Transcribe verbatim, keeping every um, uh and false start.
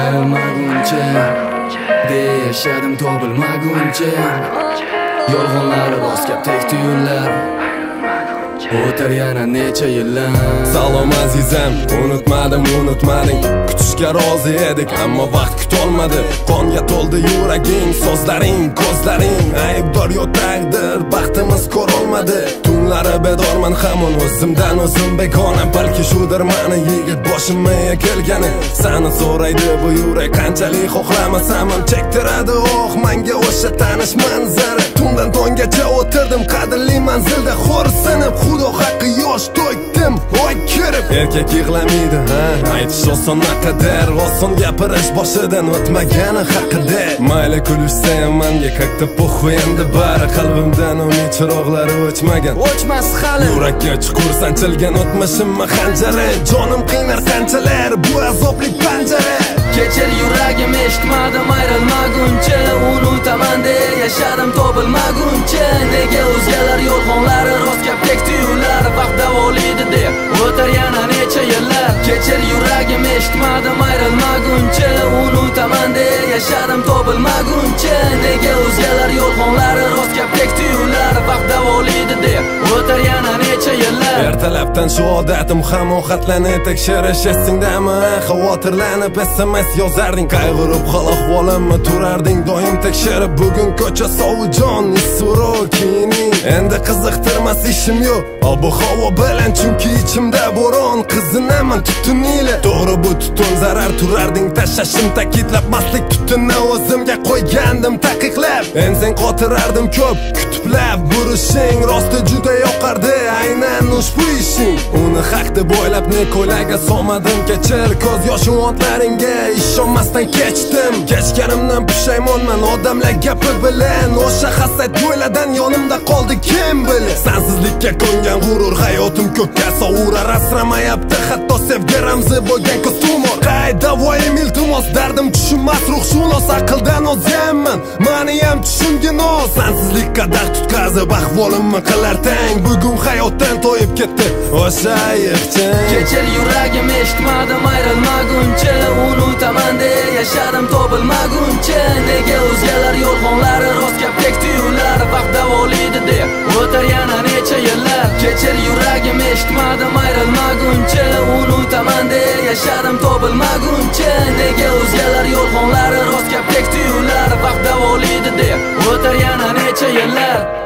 Ayrılmaguncha deya yashadim topilmaguncha. Yolg'onlari rostgap tek tuyullar o'tar yana necha yillar. Salom azizam, unutmadim, unutmading. Kutishga rozi edik, ammo vaqt kutolmadi. Qonga to'ldi yuraging, so'zlaring, ko'zlaring. Aybdor yo taqdir, baxtimiz ko'rolmadi. Tunlari bedorman hamon o'zimdan o'zim begona. Balki shudir mani yigit boshimga kelgani. Sani so'raydi bu yurak, qanchalik xohlamasam ham chektiradi oh menga o'sha tanish manzara. Tundan tonggacha o'tirdim qadrli manzilda xo'rsinib, xudo haqqi yosh to'kdim oy kirib. Erkak yig'lamaydi, ha, aytish oson naqadar, oson gapirish boshidan o'tmagani haqida. Mayli kulishsa ham menga kakta poxu endi bari, qalbimdan uning chiroqlari o'chmagan, o'chmas hali. Yurakka chuqur sanchilgan o'tmishimma xanjari, jonim qiynar qanchalar bu azobli panjara. Kechir yuragim eshitmadim ayrilmaguncha, unutaman deya yashadim topilmaguncha. Nega o'zgalar yolg'onlari rostgap tek tuyullar vaqt davolaydi deb o'tar yana necha yillar. Kechir yuragim eshitmadim ayrilmaguncha, unutaman deya yashadim topilmaguncha. Nega o'zgalar yolg'onlari rostgap tek tuyullar vaqt davolaydi deb o'tar yana necha yillar. Ertalabdan shu odatim hamon xatlarni tekshirish esingdami? Xavotirlanib S M S yozarding, qayg'urib hol ahvolimni turarding doim tekshirib. Bugun ko'cha sovujon, isuro kiyining, endi qiziqtirmas ishim yo'q ob havo bilan, chunki ichimda bo'ron qizinaman tutun ila. To'g'ri bu tutun zarar, turarding tashlashim ta'kidlab, maslik tutunni o'zimga qo'ygandim taqiqlab. Endi sen qotirardim ko'p kutublab, burishing rosti juda yoqardi aynan ushbu ishing. Uni haq deb o'ylab ne ko'laga solmadim, kechir ko'z yoshi otlaringga ishonmasdan kechdim. Kechganimdan pushaymonman odamlar gapi bilan, o'sha hasad yo'ladan yonimda qoldi kim bilir. Sansizlikka ko'ngan g'urur hayotim ko'kka sovurar, asramayapti hatto sevgi ramzi bo'lgan ko'stumor. Qayda voyim iltimos, dardim tushunmas ruhshunos, aqldan ozganman mani ham tushungin oz. Sansizlik qadar tutqazib ahvolimni qilar tang, bugun hayotdan to'yib ketdi o'sha ayiqchang. Kechir yuragim eshitmadim ayrilmaguncha, unutaman deya yashadim topilmaguncha. Nega o'zgalar yolg'onlari rostgap tek tuyullar vaqt davolaydi deb o'tar yana necha yillar. Kechir yuragim eshitmadim ayrilmaguncha, unutaman deya yashadim topilmaguncha. Nega o'zgalar yolg'onlari rostgap tek tuyullar vaqt davolaydi deb o'tar yana necha yillar.